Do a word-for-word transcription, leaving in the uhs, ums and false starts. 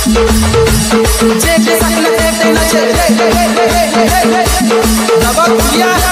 J P Sakla F T Nache, Nabak Kuya.